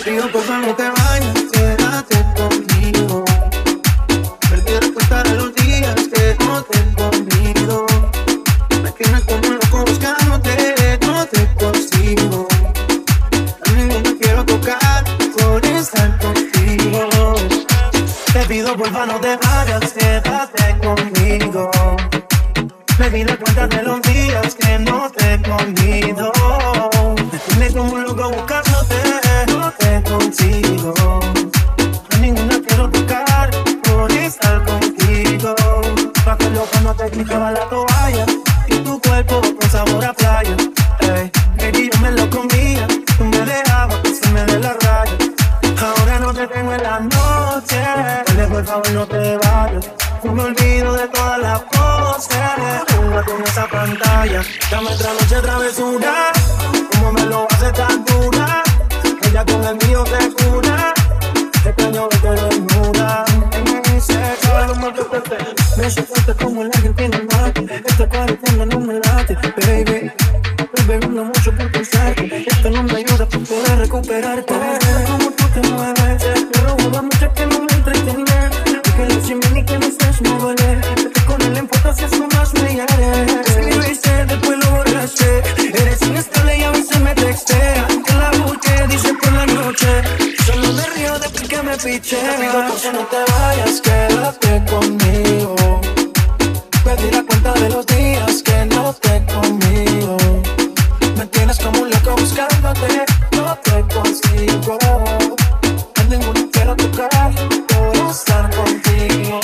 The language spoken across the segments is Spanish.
pido porfa no te vayas, quédate conmigo. Perdí la cuenta de los días que no te he comido. Me tienes como un loco buscándote, no te consigo. A mí no quiero tocar por estar contigo. Te pido porfa no te vayas, quédate conmigo. Perdí la cuenta de los días que no te he comido. Me tienes como un loco buscándote, no te consigo. A ninguna quiero tocar por estar contigo. Me acuerdo cuando te quitaba la toalla y tu cuerpo con sabor a playa. Ey, baby, yo me lo comía, tú me dejabas que se me dé la raya. Ahora no te tengo en la noche, dale por favor no te vayas. No me olvido de todas las poses, júgate en esa pantalla. Dame otra noche travesura, como me lo hace tan dura. Ella con el mío te cura, te extraño verte desnuda. En mi sexo, lo más que te me hace fuerte como el ángel tiene el mate. Esta cuarentena no me late, baby. Estoy bebiendo mucho por pensarte. Esto no me ayuda para poder recuperarte. Como tú te mueves, pero hubo mucho que no me entretenía. Que lo chimini que no sé, me duele. Vete con él en fotos y eso más me hiere. Escribiste, después lo borraste. Eres inestable y a veces me textea. Que la busqué, dice por la noche. Solo me río después que me piché. Te pido por si no te vayas, quédate conmigo. Perdí la cuenta de los días que no te he comido. Me tienes como un loco buscándote, no te consigo. A ninguno quiero tocar por estar contigo.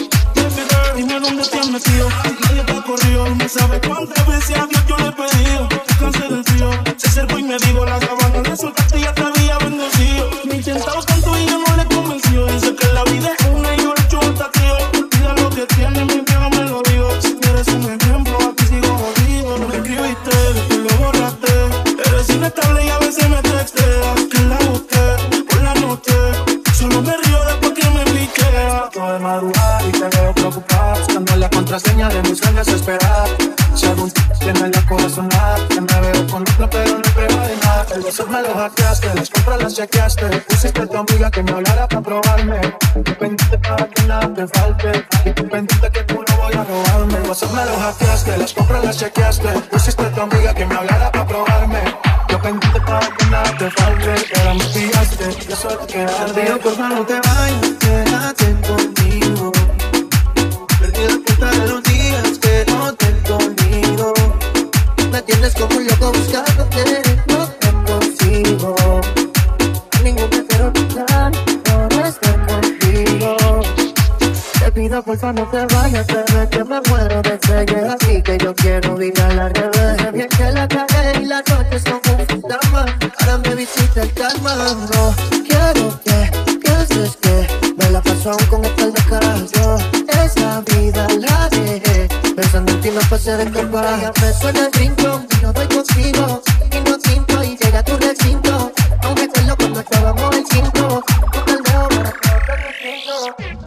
Dime dónde te has metido, nadie te ha corrido. No sabes cuántas veces a Dios yo le he pedido. Te cansé del frío, se acercó y me dijo la sabana le soltaste y ya te había bendecido. Me he intentado tanto y yo no le he convencido. Dice que la vida es una y yo le echo un taquillo. Olvida lo que tiene, mi vieja me lo digo. Si quieres un ejemplo, aquí sigo jodido. Me escribiste, después lo borraste. Eres inestable y a veces me texteas. Que la busqué por la noche, solo me río después que me piqué. Trato de madrugar y te veo preocupada, buscando la contraseña de mi sangre desesperada. Si algún tiene la corazonada, que me veo con otra pero no prueba de nada. El beso me lo hackeaste, las compras las chequeaste. Pusiste a tu amiga que me hablara para probarme. Tú pendiente para que nada te falte, y tú pendiente que tú no voy a robarme. El beso me lo hackeaste, las compras las chequeaste. Pusiste a tu amiga que me hablara para probarme. Yo pendiente para que nada te falte, ahora me pillaste, yo solo quedarte. Te pido porfa no te vayas, quédate conmigo. Perdí la cuenta de los días que no te he comido. Me tienes como un loco buscándote, no te consigo. A ninguno quiero tocar por estar contigo. Te pido porfa no te vayas, bebé, que me muero de sed. Así que yo quiero vivir al revés. Bien que la cagué y las noches son un fantasma. Ahora me visita el calma. No quiero que pienses que me la paso aún con el de caso. Esa vida la dejé pensando en ti, me pasé de copa. Ya me suena el brinco y no doy consigo. Y no siento y llega a tu recinto. Aún me acuerdo cuando estábamos en 5. Con el dedo para que no te recinto.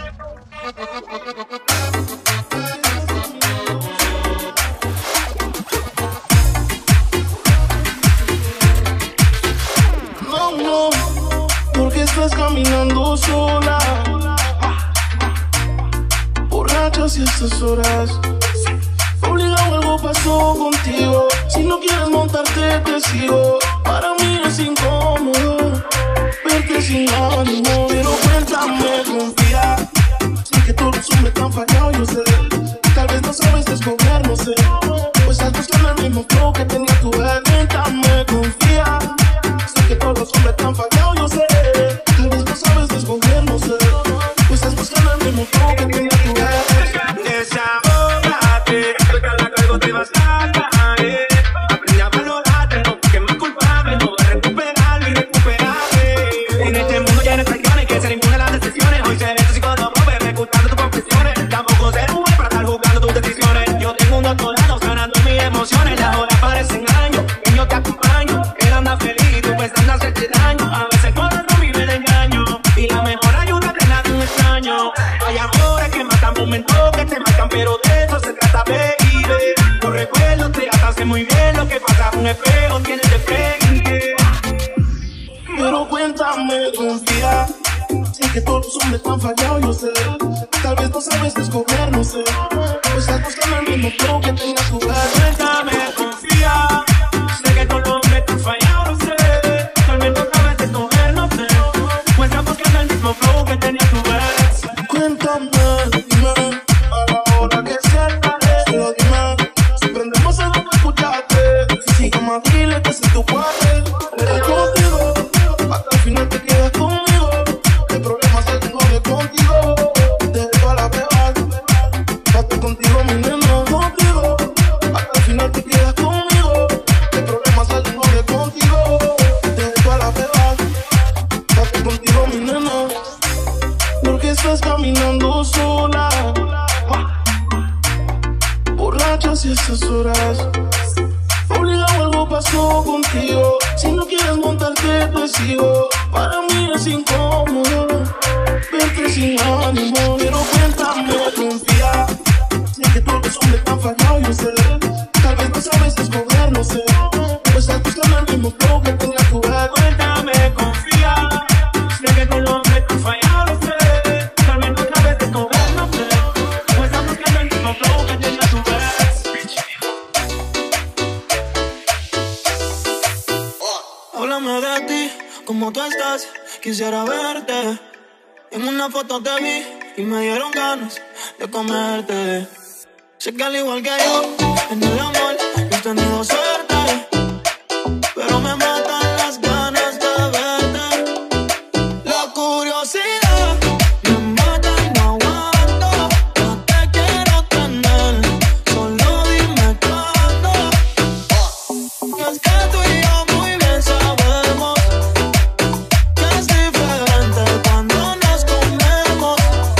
No, porque estás caminando sola, borracha si estas horas. Obligado algo pasó contigo. Si no quieres montarte te sigo. Para mí es incómodo verte sin ánimo. Pero cuéntame, confía. Sé que todos los hombres te han fallado, yo sé. Tal vez no sabes escoger, no sé. Pues estás buscando el mismo flow que tenía tu ex. Cuéntame, confía. Sé que todos los hombres te han fallado, yo sé. Tal vez no sabes escoger, no sé. Pues estás buscando el mismo flow que tenía tu ex. Desahógate, porque al cargo te vas a caer. Aprende a valorarte, no busques más culpable. No vas a recuperar lo irrecuperable. En este mundo lleno de traiciones, que ser inmune a las decisiones. Hoy seré tu psicólogo, bebé, escuchando tus confesiones. Tampoco seré mujer para estar jugando tus decisiones. Yo tengo un doctorado sanando mis emociones. Las horas parecen años, y yo te acompaño. Él anda feliz y tú pensando hacerte daño. A veces corro mi vida de engaño, y la mejor ayuda es tener un extraño. Hay amores que matan momentos que te marcan, pero de eso se trata, baby. Los recuerdos te hacen muy bien. Lo que pasa es un espejo, tienes de frente. pero cuéntame, confía. Sé que todos los hombres te han fallado, yo sé. Tal vez no sabes escoger, no sé. Pues estás buscando el mismo flow que tengas tu vez. Cuéntame, confía. Sé que todos los hombres te han fallado, no sé. Tal vez no sabes escoger, no sé. Pues estás buscando el mismo flow que tenía tu vez. Cuéntame, dime, a la hora que sea, solo dime. Si prendemos el otro, escuchate. Si sigue más, dile que soy tu padre. Eres contigo, hasta el final te quedas conmigo. El problema es el tengo de contigo. Desde toda la beba, bate contigo, mi nena, contigo. Hasta el final te quedas conmigo. El problema es el tengo de contigo. Desde toda la beba, bate contigo, mi nena. Porque estás caminando sola, borracha hacia esas horas. Obligado, algo pasó contigo. Si no quieres montarte, te sigo. Para mí es incómodo verte sin ánimo. Pero cuéntame, confía. Sé que todos los hombres te han fallado, yo sé. Tal vez no sabes escoger, no sé. Pues estás buscando el mismo flow que tenga tu vez. Cuéntame, confía. Sé que todos los hombres te han fallado, no sé. Tal vez no sabes escoger, no sé. Pues estás buscando el mismo flow que tenía tu vez. Háblame de ti, cómo tú estás, quisiera verte. En una foto te vi y me dieron ganas de comerte. Sé que al igual que yo, en el amor he tenido suerte, pero me matan las ganas de verte. La curiosidad me mata y no aguanto. No te quiero tener, solo dime cuándo. Y es que tú y yo muy bien sabemos que es diferente cuando nos comemos.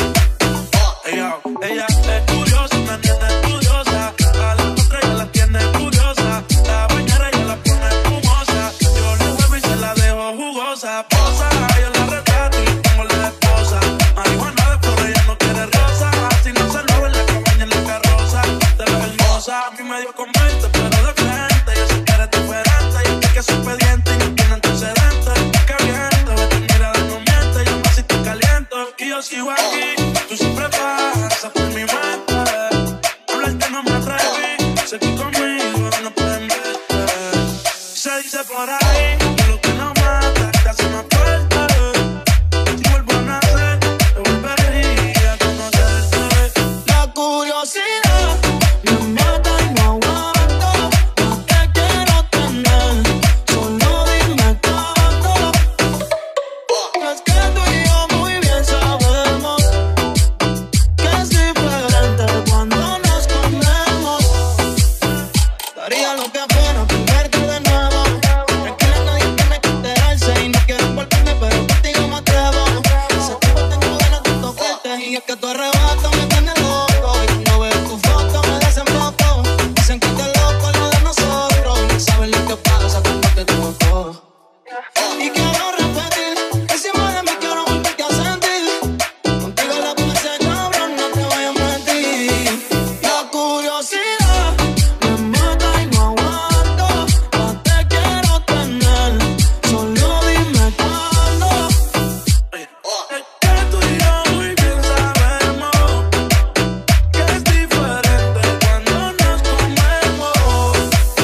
Ella es curiosa, me tiene curiosa. A la otra ella la tiene curiosa. La bañera ella la pone espumosa. Yo le vuelvo y se la dejo jugosa. Posa, yo la retrato y le pongo la esposa. Marihuana de flor, ella no quiere rosa. Así no se lo ve en la cabaña, en la carroza. De la hermosa, a mí me dio con 20, pero de frente. Yo sé que eres diferente. Y es que soy pendiente y no tiene antecedentes. Que viento, de tu mirada no miente. Yo me siento caliente y yo sigo aquí. Tú siempre pasas por mi mente. Hablarte no me atreví. Sé que conmigo no pueden verte. Se dice por ahí que lo que no mata te hace más fuerte. Si vuelvo a nacer, te volvería a conocerte. La curiosidad me mata y no aguanto. No te quiero tener, solo dime cuándo. Es que tú y yo muy bien sabemos que es diferente cuando nos comemos. Daría lo que fuera por verte de nuevo. Tranquila, nadie tiene que enterarse. Y no quiero envolverme, pero contigo me atrevo. Ese tiempo tengo ganas de tocarte. Y es que tu arrebato me tiene loco. Y cuando veo tu foto me desenfoco. Dicen que te loco lo de nosotros. Y no saben lo que pasa cuando te toco. Y quiero repetir, encima de mí quiero volverte a sentir. Contigo la pasé cabrón, no te voy a mentir. La curiosidad me mata y no aguanto. No te quiero tener, solo dime cuándo. Es que tú y yo muy bien sabemos que es diferente cuando nos comemos.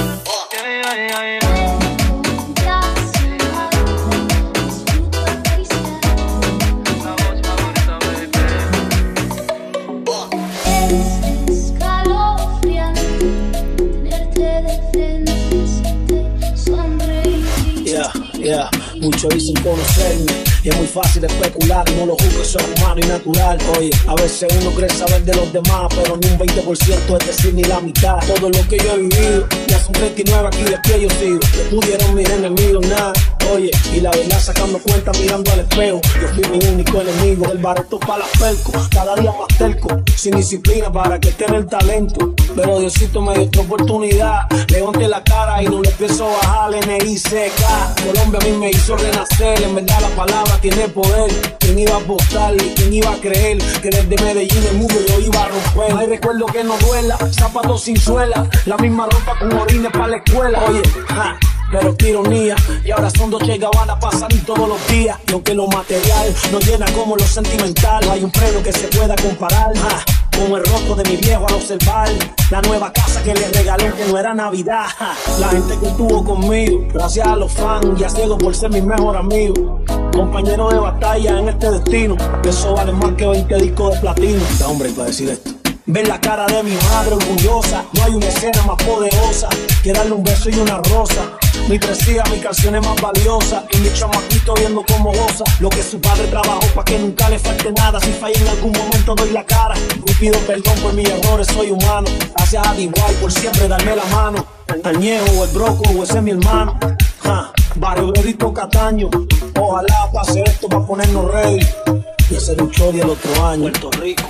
Es escalofriante tenerte de frente, hacerte sonreír. Yeah, muchos dicen conocerme y es muy fácil especular, no lo juzgo, soy humano y natural. Oye, a veces uno cree saber de los demás, pero ni un 20%, es decir, ni la mitad. Todo lo que yo he vivido, ya son 39 aquí de pie yo sigo. Pudieron mis enemigos, nada. Oye, y la verdad sacando cuenta mirando al espejo. Yo fui mi único enemigo, el bareto para la perco. Cada día más terco, sin disciplina para que tenga el talento. Pero Diosito me dio otra oportunidad. Levanté la cara y no le pienso bajar. NICK, Colombia a mí me hizo renacer. En verdad la palabra tiene poder. ¿Quién iba a apostar y quién iba a creer que desde Medellín el mundo yo iba a romper? No hay recuerdo que no duela, zapatos sin suela, la misma ropa con orines para la escuela. Oye, pero qué ironía. Y ahora son Dolce & Gabbana para salir todos los días. Y aunque lo material no llena como lo sentimental, no hay un premio que se pueda comparar con el rostro de mi viejo al observar la nueva casa que le regaló que no era Navidad. La gente que estuvo conmigo, gracias a los fans y a ciego por ser mi mejor amigo. Compañero de batalla en este destino, que eso vale más que 20 discos de platino. Da hombre para decir esto. Ver la cara de mi madre orgullosa, no hay una escena más poderosa que darle un beso y una rosa. Mi presía, mis canciones más valiosas y mi chamaquito viendo cómo goza lo que su padre trabajó para que nunca le falte nada. Si falla en algún momento doy la cara y pido perdón por mis errores, soy humano. Gracias a D.Y. por siempre darme la mano. Añejo, el broco, ese es mi hermano. Barrio Berrito Cataño, ojalá pase esto para ponernos ready y hacer un show el otro año. Puerto Rico.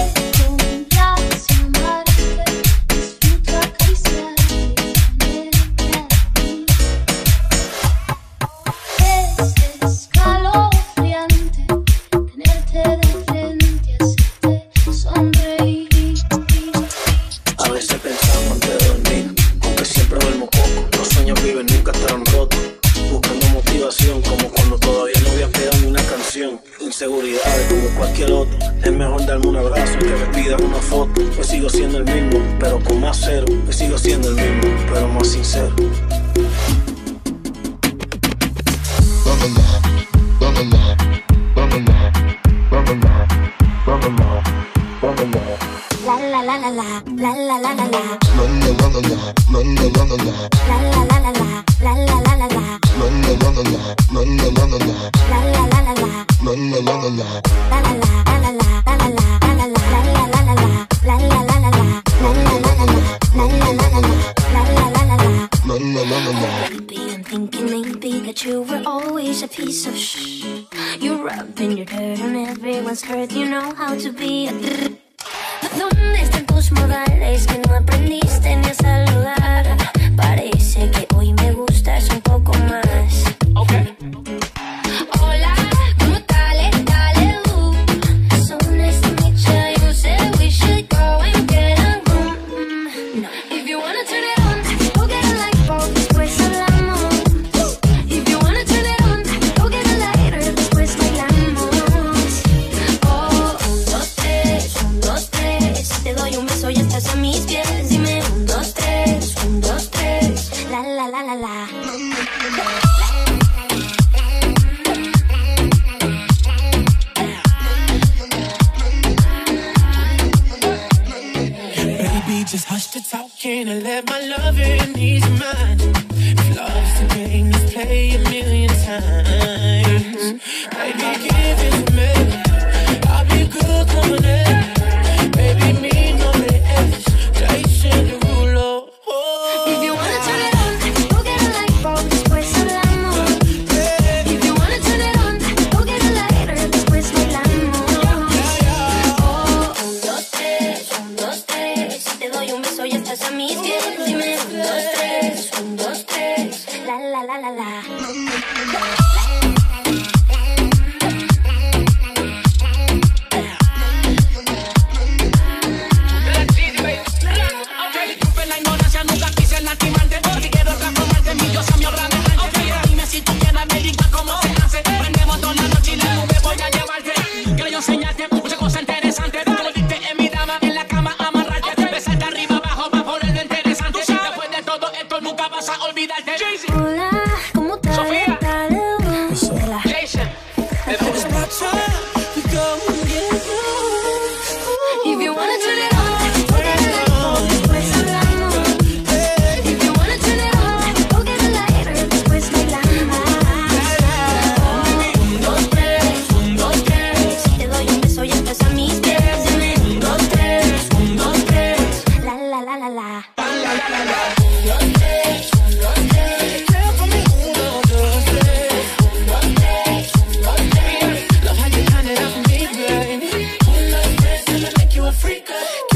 A veces pensamos antes de dormir, aunque siempre duermo poco. Los sueños viven, nunca estarán rotos. Buscando motivación, como cuando todavía no había pegado ni una canción. Inseguridades como cualquier otro. Es mejor darme un abrazo que me pidan una foto. Pues sigo siendo el mismo, pero con más cero. Pues sigo siendo el mismo, pero más sincero. La la la la la la la la la la. I'm thinking maybe that you were always a piece of shh. You're rubbing your dirt on everyone's hurt. You know how to be a ¿Dónde están tus modales que no aprendiste ni a saludar? Parece que hoy me gustas un poco más. Okay. Hola, ¿cómo estás? Dale, So nice to meet you. You said we should go and get a room. No. If you wanna turn it on, go get a light bulb, después hablamos. If you wanna turn it on, go get a lighter, después bailamos. Oh, 1, 2, 3, 1, 2, 3. Te doy un beso y estás a mis pies. Dime 1, 2, 3, 1, 2, 3. La la la la la. Baby, just hush the talking and let my loving ease your mind. If love's a game, let's play a million times. Baby, give it to me. I'll be good coming in. Baby, me no me es. Jason Derulo. If you wanna turn it on, go get a light bulb, después hablamos. If you wanna turn it on, go get a lighter, después bailamos. Oh, 1, 2, 3, 1, 2, 3. Si te doy un beso y estás a mis pies. Dime 1, 2, 3, 1, 2, 3. La la la la la. Hola, ¿cómo estás? Sofía. Dale, Hola. Jason. If you wanna turn it on, go get a light bulb, después hablamos. If you wanna turn it on, go get a lighter, después bailamos. 1, 2, 3, 1, 2, 3. Si te doy un beso y estás a mis pies. Dime 1, 2, 3, 1, 2, 3. La la la la la. 1, 2, 3, 1, 2, 3. Love how you turn it up for me, baby. 1, 2, 3, and I make you a freak.